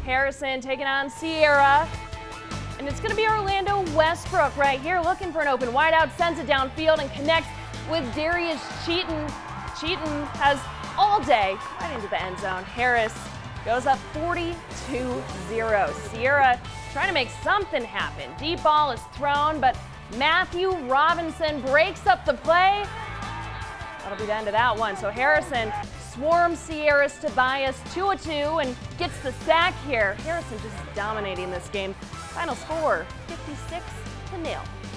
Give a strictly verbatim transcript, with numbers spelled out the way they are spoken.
Harrison taking on Sierra. And it's going to be Orlando Westbrook right here looking for an open wideout, sends it downfield and connects with Darius Cheaton. Cheaton has all day right into the end zone. Harris goes up forty-two zero. Sierra trying to make something happen. Deep ball is thrown, but Matthew Robinson breaks up the play. That'll be the end of that one. So Harrison swarms Sierra's Tobias two a two and gets the sack here. Harrison just dominating this game. Final score, fifty-six to nil.